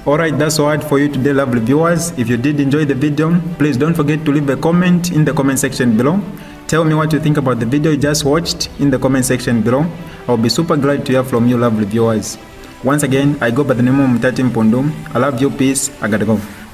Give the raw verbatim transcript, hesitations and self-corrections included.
Alright, that's all for you today, lovely viewers. If you did enjoy the video, please don't forget to leave a comment in the comment section below. Tell me what you think about the video you just watched in the comment section below. I'll be super glad to hear from you, lovely viewers. Once again, I go by the name of Mutati Mpundu. I love you, peace, I gotta go.